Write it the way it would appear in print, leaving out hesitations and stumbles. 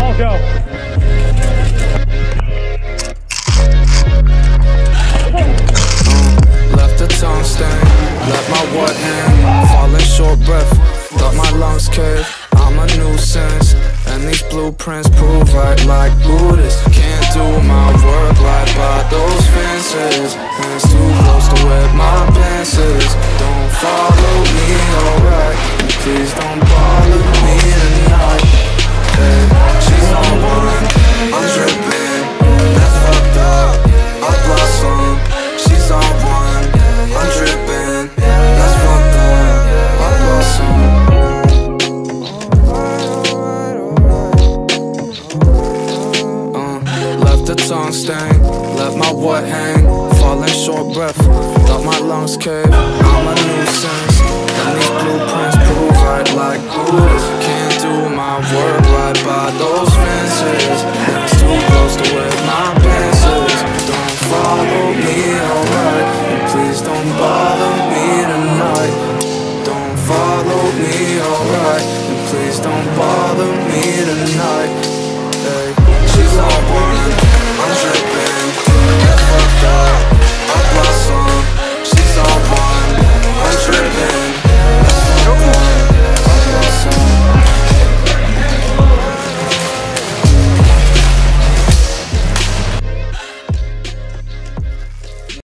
Ball, go. Left a tongue stain, let my wet hand falling short breath, thought my lungs cave. I'm a nuisance, and these blueprints prove right like Buddhists. Can't do my work right by those fences. Hands too close to where my pants is. Don't follow me, alright, and please don't bother me tonight. Hey, she's on one, I'm dripping, that's fucked up, I blossom. She's on one, I'm dripping, that's fucked up, I blossom. Left a tongue stain, let my wet hang, falling short breath, thought my lungs cave. I'm a nuisance, and these blueprints prove right like Buddhists. Can't do my work right by those fences. Hands too close to where my pants is. Don't follow me, alright, and please don't bother me tonight. Don't follow me, alright, and please don't bother me tonight. Hey, she's on one, I'm dripping.